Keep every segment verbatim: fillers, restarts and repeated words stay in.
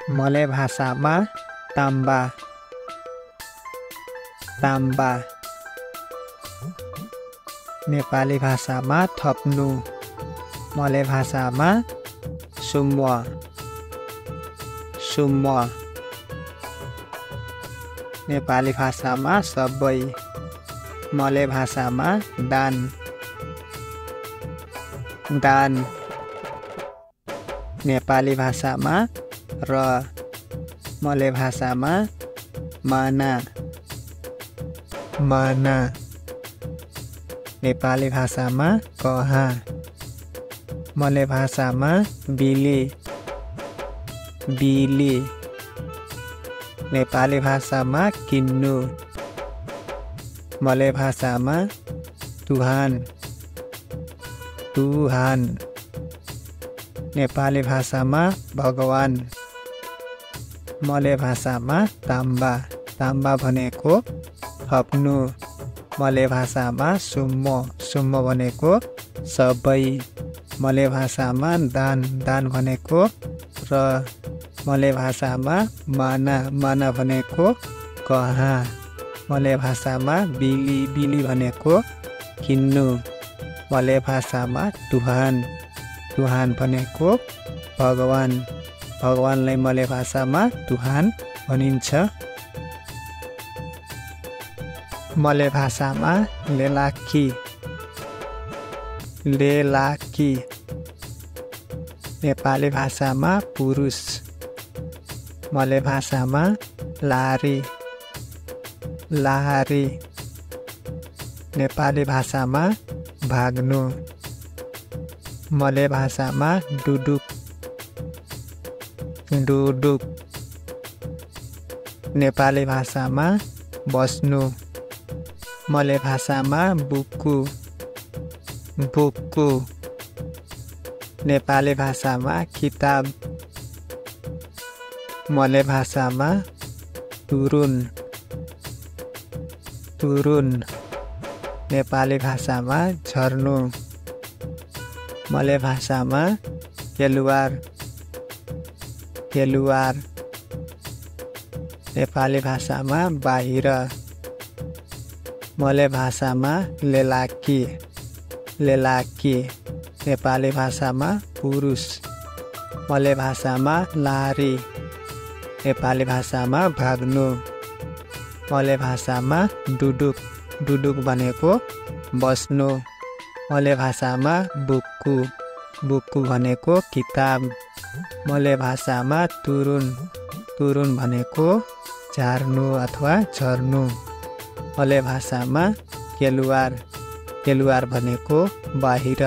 Malay भाषामा ताम्बा ताम्बा नेपाली भाषामा थप्नु मलय भाषामा सुम्वा सुम्वा नेपाली भाषामा सबै मलय भाषामा दान दान नेपाली भाषामा र मलय भाषामा माना माना नेपाली भाषामा कहाँ मलय भाषामा बिली बिली नेपाली भाषामा किन्नु मलय भाषामा तुहान तुहान नेपाली भाषामा भगवान मलय भाषामा ताम्बा ताम्बा भनेको थप्नु मलय भाषामा सुम्मो सुम्मो भनेको सबै मलय भाषामा दान दान भनेको र मलय भाषामा माना माना भनेको कहाँ मलय भाषामा बिली बिली भनेको किन्नु मलय भाषामा तुहान तुहान भनेको भगवान भगवानलाई मलय भाषामा तुहान भनिन्छ मलय भाषामा लेलाकी लेलाकी नेपाली भाषामा पुरुष मलय भाषामा लारी लारी नेपाली भाषामा भाग्नु मलय भाषामा डुडुक डुडुक नेपाली भाषामा बस्नु मलय भाषामा बुक्कु बुक्कु नेपाली भाषामा किताब मलय भाषामा तुरुन तुरुन नेपाली भाषामा झर्नु मलय भाषामा केलुवार केलुवार नेपाली भाषामा बाहिर मलय भाषामा लेलाकी लेलाकी नेपाली भाषामा पुरुष मलय भाषामा लारी नेपाली भाषामा भाग्नु मलय भाषामा डुडुक डुडुक भनेको बस्नु मलय भाषामा बुक्कु बुक्कु भनेको किताब मलय भाषामा तुरुन तुरुन भनेको झार्नु अथवा झर्नु मलय भाषामा केलुवार केलुवार भनेको बाहिर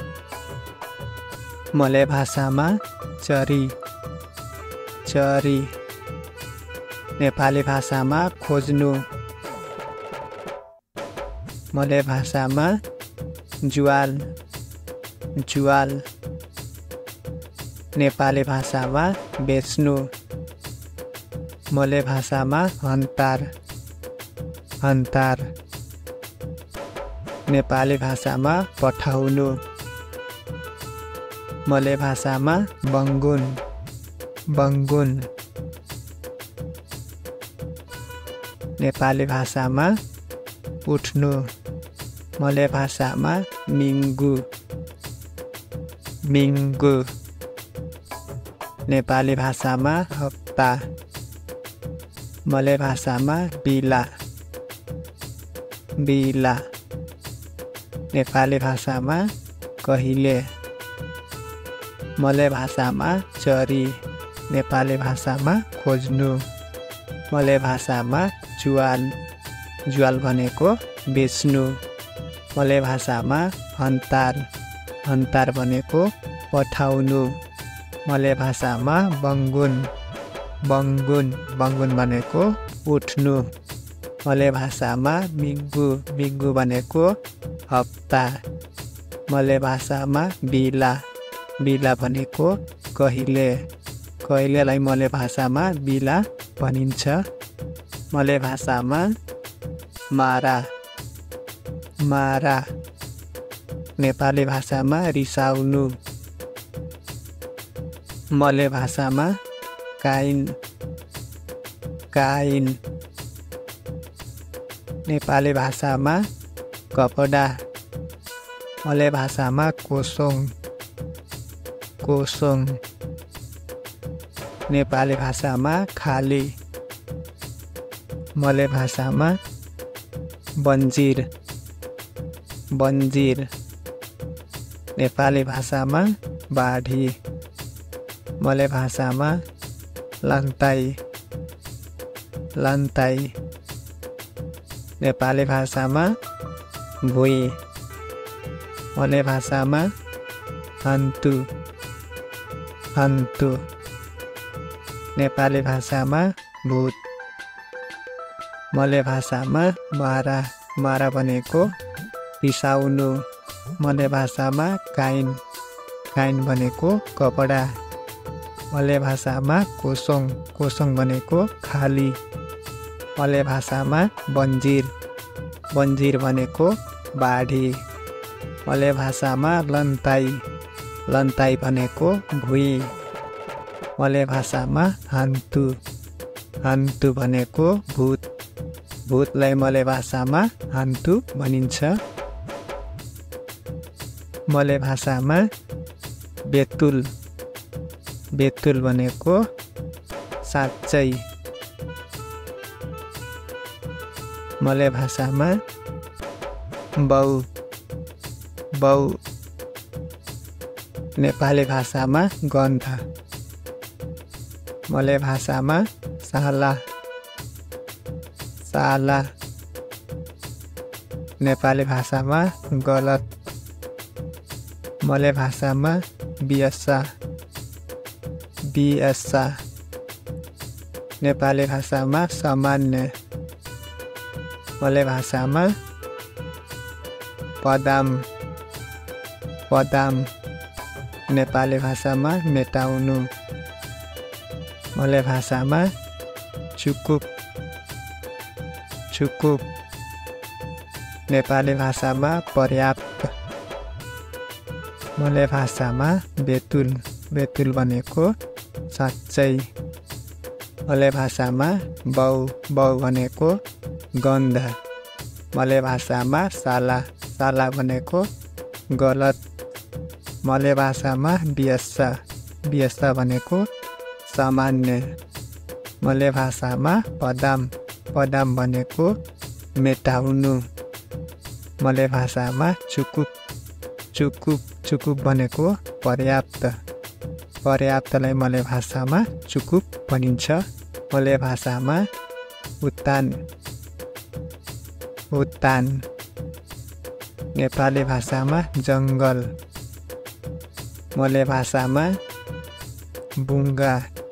मलय भाषामा चरी चरी नेपाली भाषामा खोज्नु मलय भाषामा जुवाल जुवाल नेपाली भाषामा बेच्नु मलय भाषामा हन्तार हन्तार नेपाली भाषामा पठाउनु मलय भाषामा बङ्गुन बङ्गुन नेपाली भाषामा उठ्नु मलय भाषामा मिङ्गु मिङ्गु नेपाली भाषामा हप्ता मलय भाषामा बिला बिला नेपाली भाषामा कहिले मलय भाषामा चरी नेपाली भाषामा खोज्नु मलय भाषामा जुवाल जुवाल भनेको बेच्नु मलय भाषामा हन्तार हन्तार भनेको पठाउनु मलय भाषामा बङ्गुन बङ्गुन बङ्गुन भनेको उठ्नु मलय भाषामा मिङ्गु मिङ्गु भनेको हप्ता मलय भाषामा बिला बिला भनेको कहिले कहिलेलाई मलय भाषामा बिला भनिन्छ मलय भाषामा मारा मारा नेपाली भाषामा रिसाउनु मलय भाषामा काइन काइन नेपाली भाषामा कपडा मलय भाषामा कोसोङ कोसोङ नेपाली भाषामा खाली मलय भाषामा बन्जिर बन्जिर नेपाली भाषामा बाढी मलय भाषामा लन्ताई लन्ताई नेपाली भाषामा भुइँ मलय भाषामा हन्तु हन्तु नेपाली भाषामा भूत मलय भाषामा मारा मारा भनेको रिसाउनु मलय भाषामा काइन काइन भनेको कपडा मलय भाषामा कोसोङ कोसोङ भनेको खाली मलय भाषामा बन्जिर बन्जिर भनेको बाढी मलय भाषामा लन्ताई लन्ताई भनेको भुइँ मलय भाषामा हन्तु हन्तु भनेको भूत भूतलाई मलय भाषामा हन्तु भनिन्छ मलय भाषामा बेतुल बेतुल भनेको साँच्चै मलय भाषामा बाउ बाउ नेपाली भाषामा गन्ध मलय भाषामा साला साला नेपाली भाषामा गलत मलय भाषामा बियसा बियसा नेपाली भाषामा सामान्य मलय भाषामा पदाम पदाम नेपाली भाषामा मेटाउनु मलय भाषामा चुकुप चुकुप नेपाली भाषामा पर्याप्त मलय भाषामा बेतुल बेतुल भनेको साँच्चै मलय भाषामा बाउ बाउ भनेको गन्ध मलय भाषामा साला साला भनेको गलत मलय भाषामा बियस्सा बियस्सा भनेको सामान्य मलय भाषामा पदाम पदाम भनेको मेटाउनु मलय भाषामा चुकुप चुकुप चुकुप भनेको पर्याप्त पर्याप्तलाई मलय भाषामा चुकुप भनिन्छ मलय भाषामा उत्तान उत्तान नेपाली भाषामा जङ्गल मलय भाषामा बुङ्गा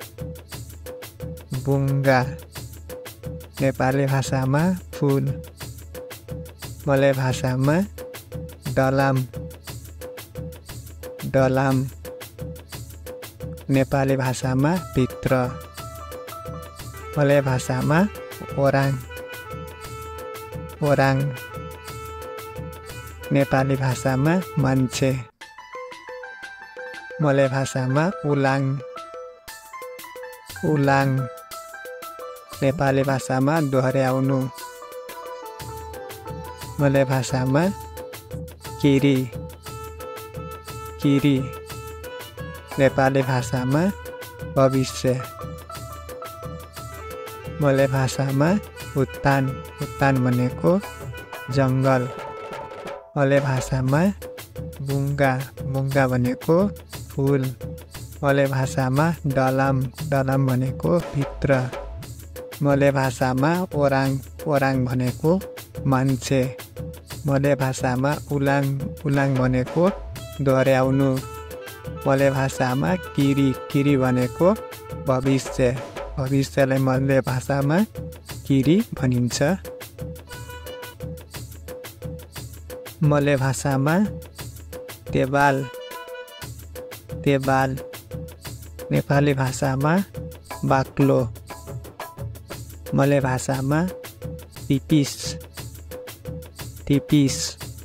बुङ्गा नेपाली भाषामा फुल मलय भाषामा डलाम डलाम नेपाली भाषामा भित्र मलय भाषामा ओराङ ओराङ नेपाली भाषामा मान्छे मलय भाषामा उलाङ उलाङ नेपाली भाषामा दोहोर्याउनु मलय भाषामा किरी किरी नेपाली भाषामा भविष्य मलय भाषामा उत्तान उत्तान भनेको जङ्गल मलय भाषामा बुङ्गा बुङ्गा भनेको फुल मलय भाषामा डलाम डलाम भनेको भित्र मलय भाषामा ओराङ ओराङ भनेको मान्छे मलय भाषामा उलाङ उलाङ भनेको दोहोर्याउनु मलय भाषामा किरी किरी भनेको भविष्य भविष्यलाई मलय भाषामा किरी भनिन्छ मलय भाषामा तेबाल तेबाल नेपाली भाषामा बाक्लो मलय भाषामा टिपिस टिपिस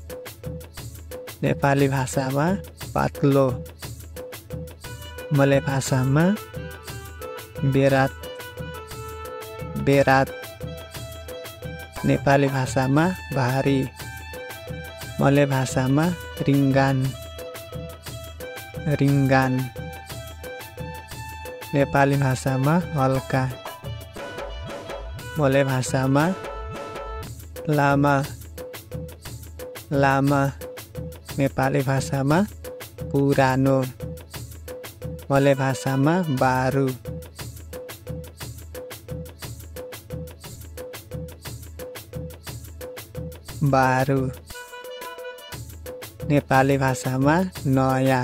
नेपाली भाषामा पातलो मलय भाषामा बेरात बेरात नेपाली भाषामा भारी मले भाषामा रिङ्गान रिङ्गान नेपाली भाषामा हल्का मले भाषामा लामा लामा नेपाली भाषामा पुरानो मले भाषामा बारु बारु नेपाली भाषामा नयाँ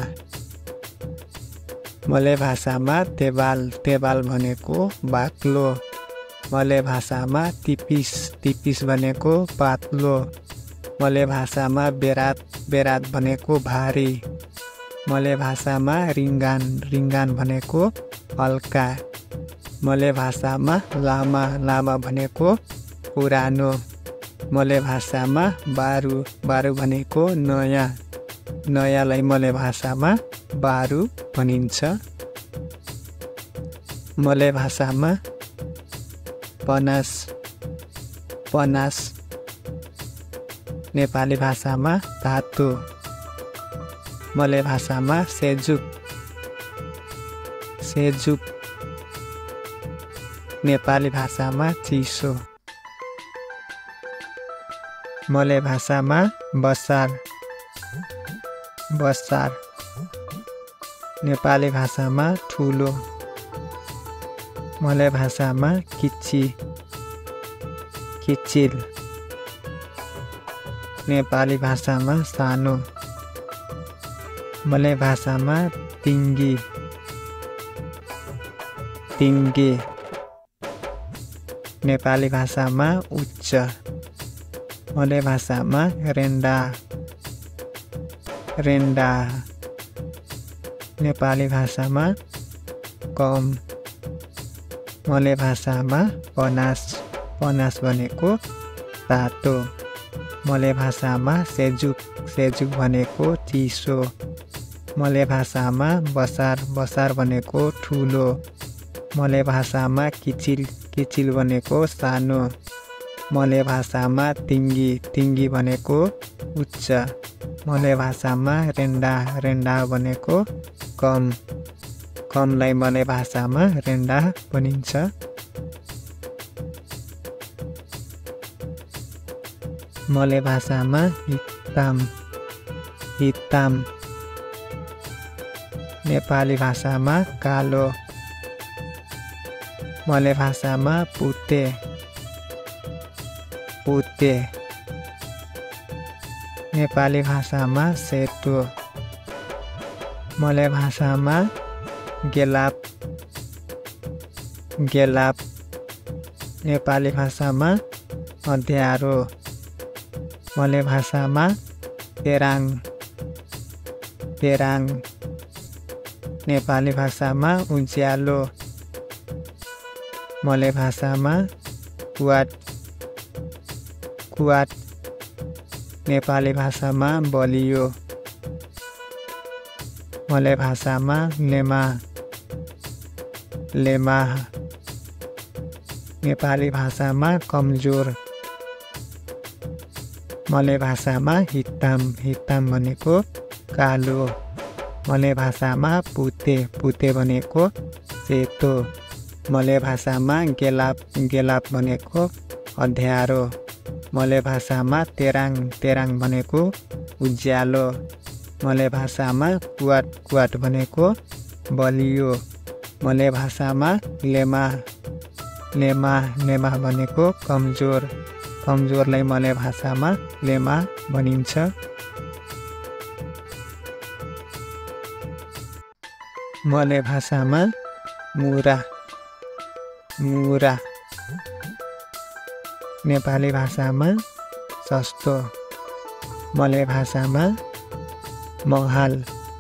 मले भाषामा तेबाल तेबाल भनेको बाक्लो मले भाषामा तिपिस तिपिस भनेको पातलो मले भाषामा बेरात बेरात भनेको भारी मले भाषामा रिङ्गान रिङ्गान भनेको हल्का मले भाषामा लामा लामा भनेको पुरानो मले भाषामा बारु बारु भनेको नयाँ नयाँलाई मले भाषामा बारु भनिन्छ मले भाषामा पनास पनास नेपाली भाषामा धातु मले भाषामा सेजुक सेजुक नेपाली भाषामा चिसो मले भाषामा बसार बसार नेपाली भाषामा ठुलो मले भाषामा किच्ची किच्चिल नेपाली भाषामा सानो मले भाषामा तिङ्गी तिङ्गे नेपाली भाषामा उच्च मले भाषामा रेन्डा रेन्डा नेपाली भाषामा कम मले भाषामा पनास पनास भनेको तातो मले भाषामा सेजुक सेजुक भनेको चिसो मले भाषामा बसार बसार भनेको ठुलो मले भाषामा किचिल किचिल भनेको सानो मले भाषामा तिङ्गी तिङ्गी भनेको उच्च मले भाषामा रेन्डा रेन्डा भनेको कम कमलाई मले भाषामा रेन्डा भनिन्छ मले भाषामा हिताम हिताम नेपाली भाषामा कालो मले भाषामा पुते पुते नेपाली भाषामा सेतो मले भाषामा गेलाप गेलाप नेपाली भाषामा अँध्यारो मले भाषामा तेराङ तेराङ नेपाली भाषामा उज्यालो मले भाषामा कुवाट कुवाट नेपाली भाषामा बलियो मले भाषामा लेमा लेमा नेपाली भाषामा कमजोर मले भाषामा हिताम हिताम भनेको कालो मले भाषामा पुते पुते भनेको सेतो मले भाषामा गेलाप गेलाप भनेको अँध्यारो मले भाषामा तेराङ तेराङ भनेको उज्यालो मले भाषामा कुवाट कुवाट भनेको बलियो मले भाषामा लेमा लेमा लेमा भनेको कमजोर कमजोरलाई मले भाषामा लेमा भनिन्छ मले भाषामा मुरा मुरा नेपाली भाषामा सस्तो मले भाषामा महल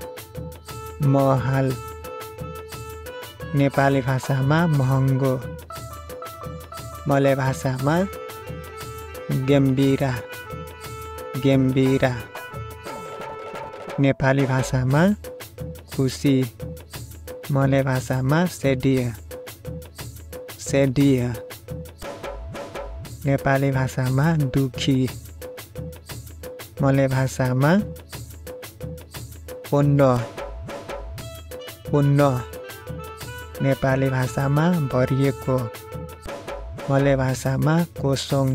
महल नेपाली भाषामा महँगो मले भाषामा गम्भीरा गम्भीरा नेपाली भाषामा खुसी मले भाषामा सेडिया सेडिह नेपाली भाषामा दुखी मले भाषामा पुण्य पुण्य नेपाली भाषामा भरिएको मले भाषामा कोसोङ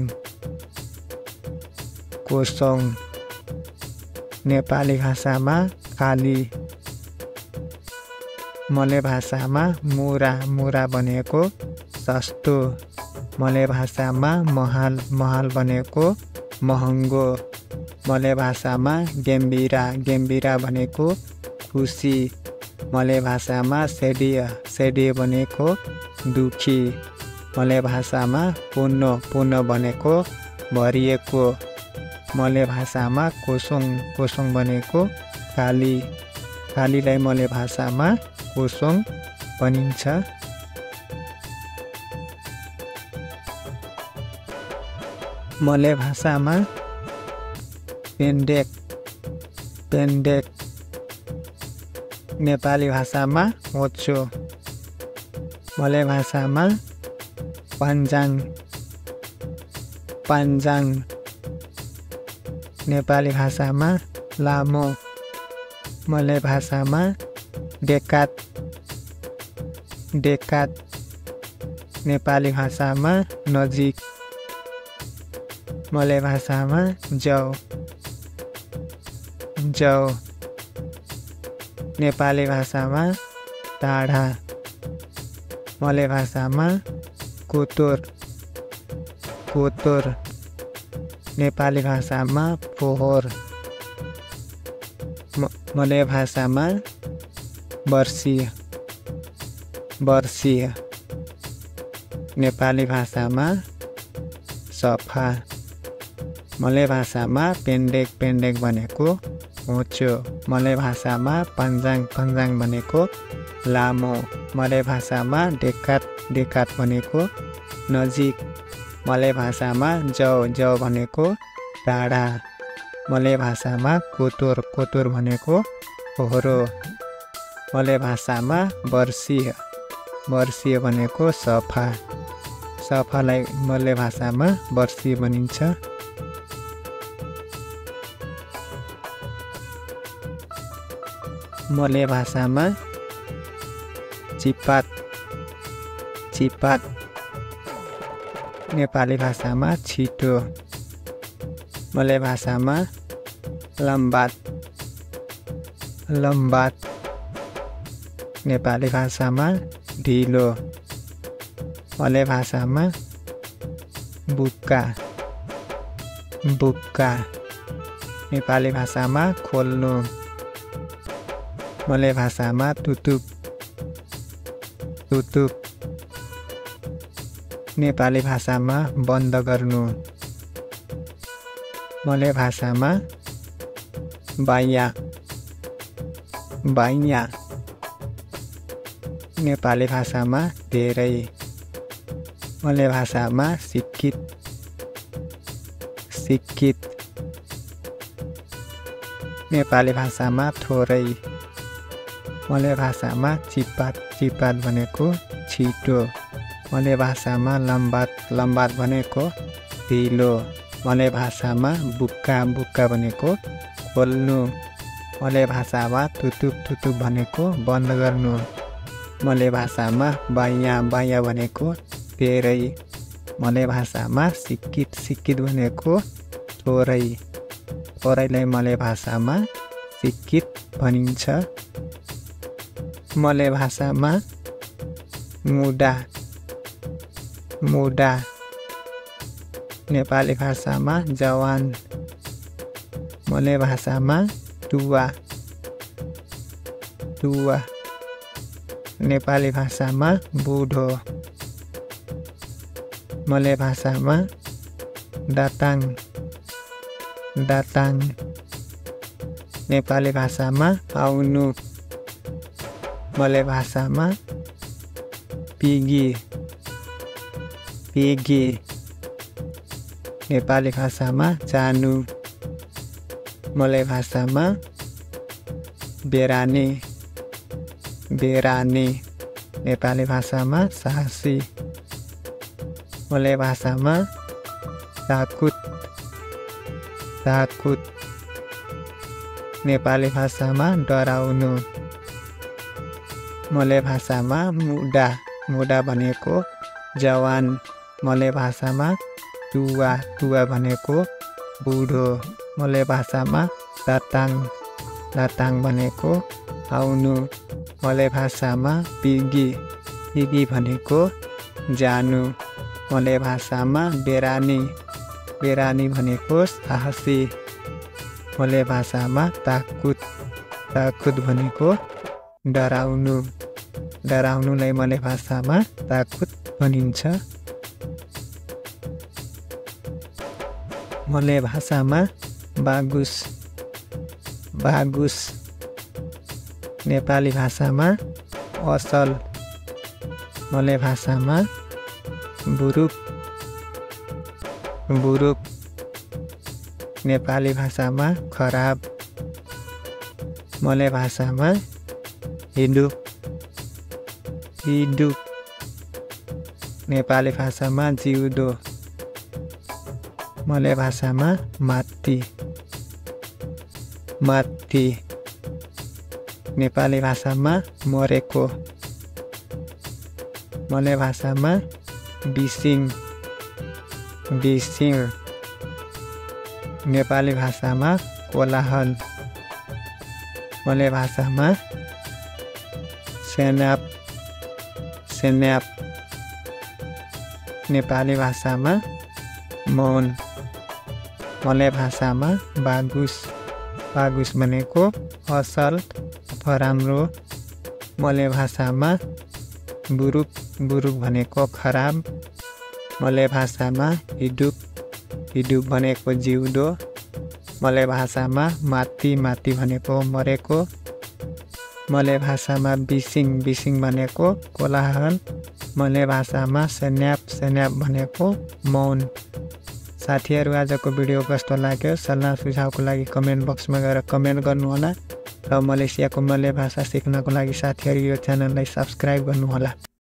कोसोङ नेपाली भाषामा खाली मले भाषामा मुरा मुरा भनेको सस्तो मले भाषामा महल महल भनेको महँगो मले भाषामा गेम्बिरा गेम्बिरा भनेको खुसी मले भाषामा सेडिह सेडिह भनेको दुखी मले भाषामा पुण्य पुण्य भनेको भरिएको मले भाषामा कोसोङ कोसोङ भनेको खाली खालीलाई मले भाषामा कोसोङ भनिन्छ। मले भाषामा पेन्डेक पेन्डेक नेपाली भाषामा होचो मले भाषामा पान्जाङ पान्जाङ नेपाली भाषामा लामो मले भाषामा डेकात डेकात नेपाली भाषामा नजिक मले भाषामा जाऊ जाऊ नेपाली भाषामा टाढा मले भाषामा कोतोर कोतोर नेपाली भाषामा फोहोर मले भाषामा वर्षी वर्षी नेपाली भाषामा सफा मले भाषामा पेन्डेक पेन्डेक भनेको होचो मले भाषामा पान्जाङ पान्जाङ भनेको लामो मले भाषामा डेकात डेकात भनेको नजिक मले भाषामा जाऊ जाऊ भनेको टाढा मले भाषामा कोतोर कोतोर भनेको फोहोरो मले भाषामा वर्षीय वर्षीय भनेको सफा सफालाई मले भाषामा वर्षीय भनिन्छ। मले भाषामा चिपात चिपात नेपाली भाषामा छिटो मले भाषामा लम्बात लम्बात नेपाली भाषामा ढिलो मले भाषामा बुक्का बुक्का नेपाली भाषामा खोल्नु मले भाषामा तुतुप तुतुप नेपाली भाषामा बन्द गर्नु मले भाषामा बाया बाया नेपाली भाषामा धेरै मले भाषामा शिक्षित शिक्षित नेपाली भाषामा थोरै मले भाषामा चिपात चिपात भनेको छिटो मले भाषामा लम्बात लम्बात भनेको ढिलो मले भाषामा बुक्का बुक्का भनेको खोल्नु मले भाषामा तुतुप तुतुप भनेको बन्द गर्नु मले भाषामा बाया बाया भनेको धेरै मले भाषामा शिक्षित शिक्षित भनेको थोरै थोरैलाई मले भाषामा शिक्षित भनिन्छ। मले भाषामा मुडा मुडा नेपाली भाषामा जवान मले भाषामा टुवा टुवा नेपाली भाषामा बुढो मले भाषामा दाताङ दाताङ नेपाली भाषामा आउनु मले भाषामा पिगी पिगी नेपाली भाषामा जानु मले भाषामा बेरानी बेरानी नेपाली भाषामा साहसी। मलय भाषामा ताकुत ताकुत। नेपाली भाषामा डराउनु। मलय भाषामा मुडा मुडा भनेको जवान। मलय भाषामा टुवा टुवा भनेको बुढो। मलय भाषामा दाताङ दाताङ भनेको आउनु। मलय भाषामा पिगी पिगी भनेको जानु। मलय भाषामा बेरानी बेरानी भनेको साहसी। मलय भाषामा ताकुत ताकुत भनेको डराउनु। डराउनुलाई मलय भाषामा ताकुत भनिन्छ। मलय भाषामा बागुस बागुस। नेपाली भाषामा असल। मलय भाषामा बुरुक बुरुक। नेपाली भाषामा खराब। मलय भाषामा हिडुक हिडुक। नेपाली भाषामा जिउँदो। मलय भाषामा माथि माथि। नेपाली भाषामा मरेको। मलय भाषामा बिसिङ बिसिङ। नेपाली भाषामा कोलाहल। मलय भाषामा सेन्याप सेन्याप। नेपाली भाषामा मौन। मलय भाषामा बागुस बागुस भनेको असल अथवा राम्रो। मलय भाषामा बुरुक बुरुक भनेको खराब। मलय भाषामा हिडुक हिडुक भनेको जिउँदो। मलय भाषामा माथि माथि भनेको मरेको। मलय भाषामा बिसिङ बिसिङ भनेको कोलाहल। मलय भाषामा सेन्याप सेन्याप भनेको मौन। साथीहरू आजको भिडियो कस्तो लाग्यो सल्लाह सुझावको लागि कमेन्ट बक्समा गएर कमेन्ट गर्नुहोला र मलेसियाको मलय भाषा सिक्नको लागि साथीहरू यो च्यानललाई सब्स्क्राइब गर्नुहोला।